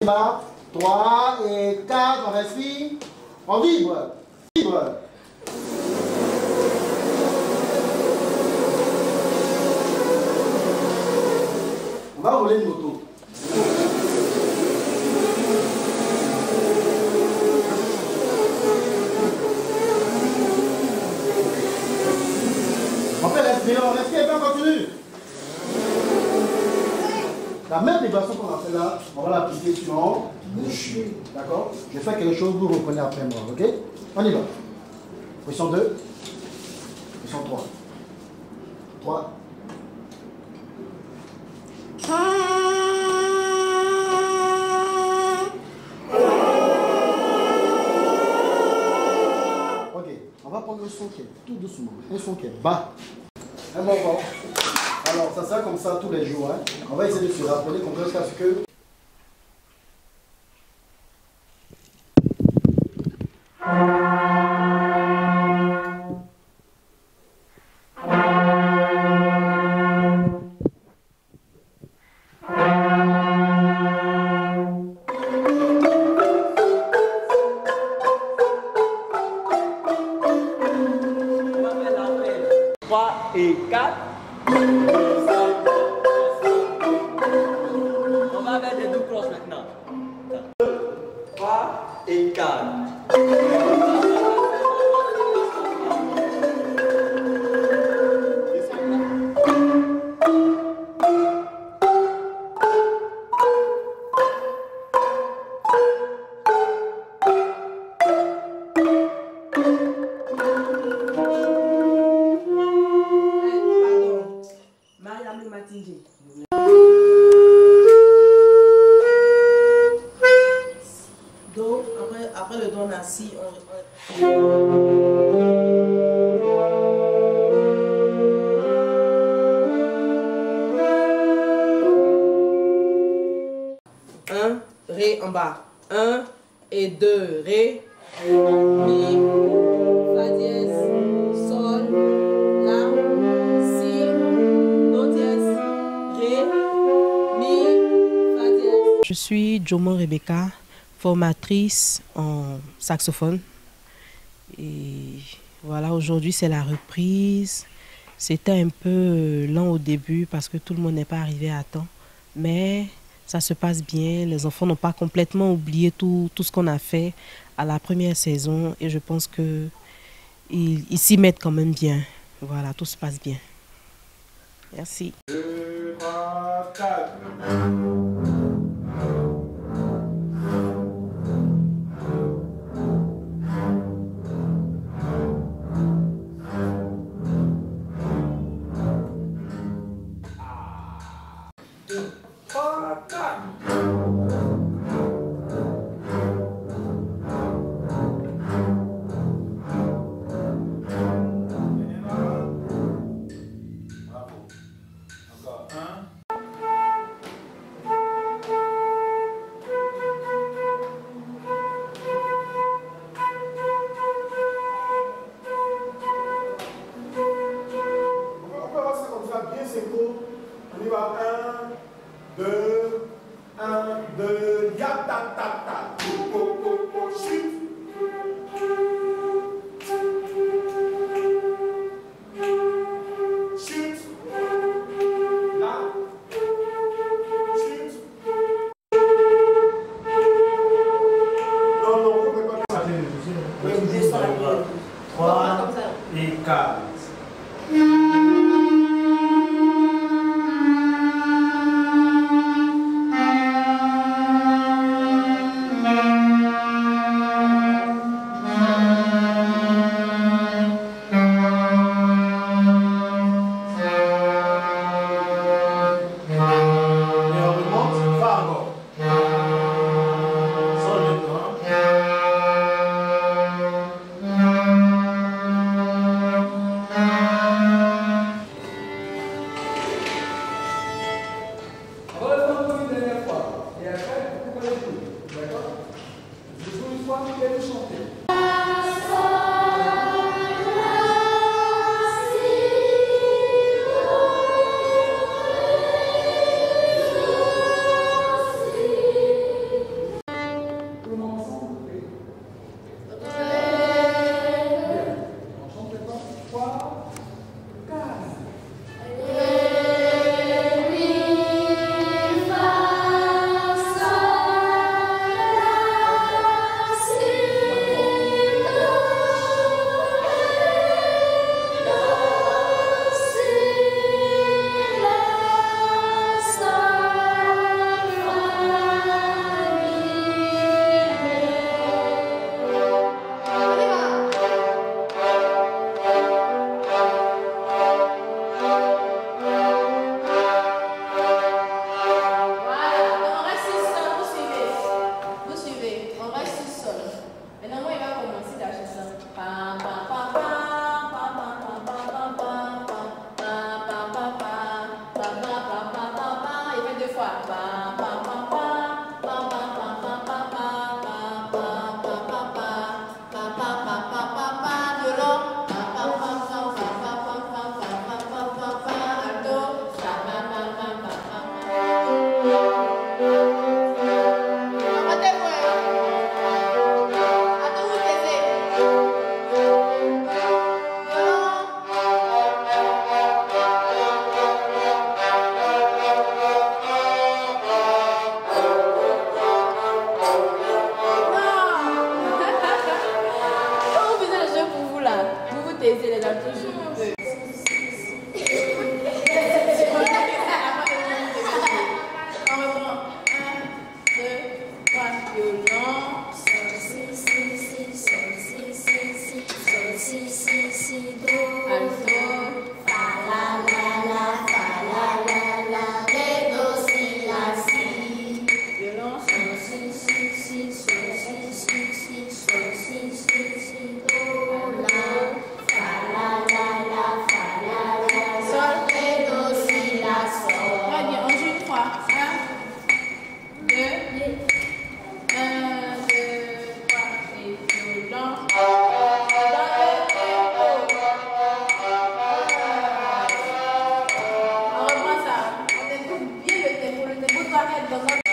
3 et 4, on respire. On vibre. Vibre. On va rouler une moto. On fait respirer, on respire et puis on continue. La même vibration qu'on a fait là, on va l'appliquer sur mon bouche. D'accord? Je vais faire quelque chose, vous reprenez après moi. Ok? On y va. Position 2. Position 3. 3. Ok, on va prendre un son qui est tout doucement. Un son qui est bas. Un bon vent. Alors, ça sera comme ça tous les jours. Hein. On va essayer de se rappeler jusqu'à ce que... Et 4. On va mettre des doubles cloches maintenant. 3 et 4. Do, après le do, on a si. Un, ré en bas. 1 et 2, ré, mi, fa dièse, sol, la, si, do dièse, ré, mi, fa dièse. Je suis Jomo Rebecca, formatrice en saxophone. Et voilà, aujourd'hui c'est la reprise. C'était un peu lent au début parce que tout le monde n'est pas arrivé à temps. Mais ça se passe bien. Les enfants n'ont pas complètement oublié tout ce qu'on a fait à la première saison. Et je pense qu'ils s'y mettent quand même bien. Voilà, tout se passe bien. Merci. 2, 3, 4. On y va. 1, 2, 1, 2, ya, ta, ta, ta. Chute. Chute. Là. Chute. Non, non, on ne peut pas passer. 3 et 4. taisez les dents toujours. On reprend. 1, 2, 3, violon. Alto. Fa la la la, fa la la la, ré do si la si. Violon. Sol si si si, sol si si si, sol si si si, do la. Fa la la la, fa la la la, Sol. ré do si la sol. Très bien, on joue 3. 1, 2, 1, 2, 3 et violon. Dans le tempo. On reprend ça. On écoute bien le tempo. Le tempo doit être dans notre...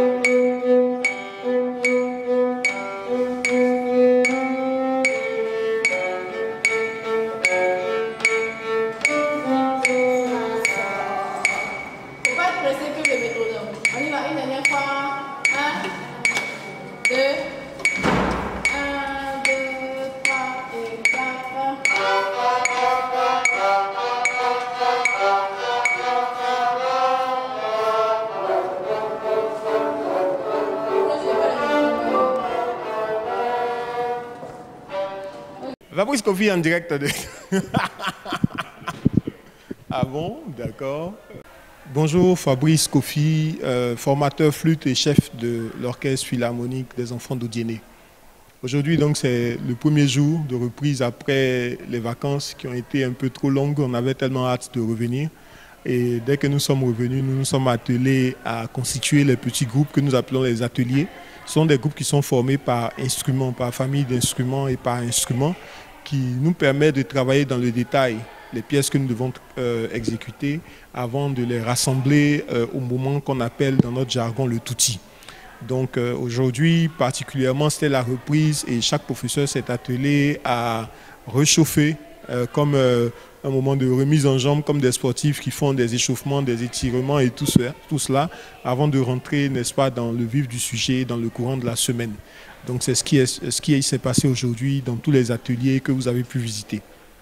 Faut pas être pressé que le métronome. On y va une dernière fois. 1, 2, 1, 2, 3 et 4. Fabrice Kofi en direct de... Ah bon, d'accord. Bonjour, Fabrice Kofi, formateur flûte et chef de l'orchestre philharmonique des enfants d'Odiéné. Aujourd'hui, donc, c'est le premier jour de reprise après les vacances qui ont été un peu trop longues. On avait tellement hâte de revenir. Et dès que nous sommes revenus, nous nous sommes attelés à constituer les petits groupes que nous appelons les ateliers. Ce sont des groupes qui sont formés par instruments, par famille d'instruments et par instruments, qui nous permettent de travailler dans le détail les pièces que nous devons exécuter avant de les rassembler au moment qu'on appelle dans notre jargon le touti. Donc aujourd'hui, particulièrement, c'était la reprise et chaque professeur s'est attelé à réchauffer comme un moment de remise en jambe, comme des sportifs qui font des échauffements, des étirements et tout cela avant de rentrer, n'est-ce pas, dans le vif du sujet, dans le courant de la semaine. Donc c'est ce qui s'est passé aujourd'hui dans tous les ateliers que vous avez pu visiter.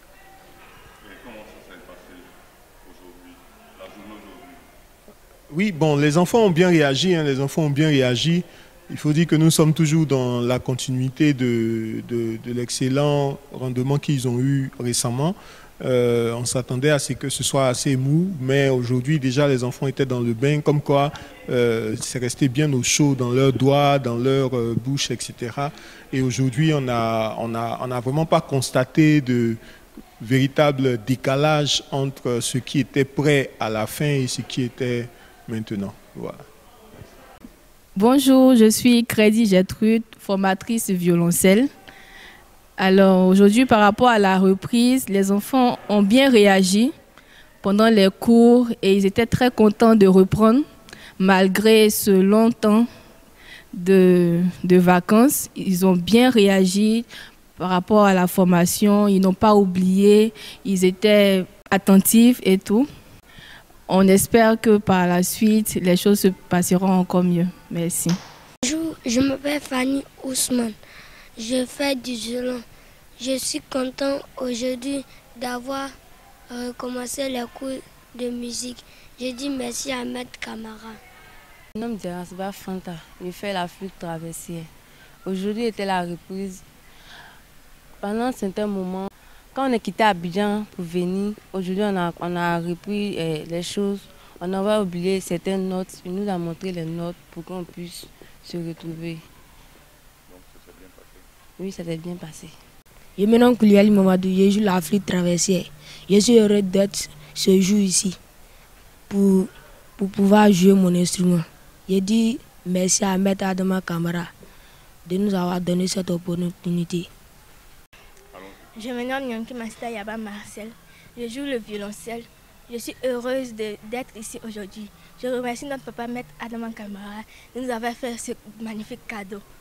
Oui, bon, les enfants ont bien réagi, hein, les enfants ont bien réagi. Il faut dire que nous sommes toujours dans la continuité de l'excellent rendement qu'ils ont eu récemment. On s'attendait à ce que ce soit assez mou, mais aujourd'hui déjà les enfants étaient dans le bain, comme quoi c'est resté bien au chaud dans leurs doigts, dans leur bouche, etc. Et aujourd'hui on n'a vraiment pas constaté de véritable décalage entre ce qui était prêt à la fin et ce qui était maintenant. Voilà. Bonjour, je suis Crédit Gertrude, formatrice violoncelle. Alors aujourd'hui, par rapport à la reprise, les enfants ont bien réagi pendant les cours et ils étaient très contents de reprendre malgré ce long temps de vacances. Ils ont bien réagi par rapport à la formation, ils n'ont pas oublié, ils étaient attentifs et tout. On espère que par la suite, les choses se passeront encore mieux. Merci. Bonjour, je m'appelle Fanny Ousmane. Je fais du violon. Je suis content aujourd'hui d'avoir recommencé les cours de musique. Je dis merci à Maître Camara. Mon nom est Rasba Fanta. Je fais la flûte traversière. Aujourd'hui était la reprise. Pendant un certain moment, quand on est quitté Abidjan pour venir, aujourd'hui on a repris les choses. On avait oublié certaines notes. Il nous a montré les notes pour qu'on puisse se retrouver. Donc ça s'est bien passé? Oui, ça s'est bien passé. Je me nomme Kouliali Mamadou, je joue la flûte traversière. Je suis heureux d'être ce jour ici pour pouvoir jouer mon instrument. Je dis merci à Maître Adama Camara de nous avoir donné cette opportunité. Je me nomme Nyonki Masta Yaba Marcel. Je joue le violoncelle. Je suis heureuse d'être ici aujourd'hui. Je remercie notre papa Maître Adama Camara de nous avoir fait ce magnifique cadeau.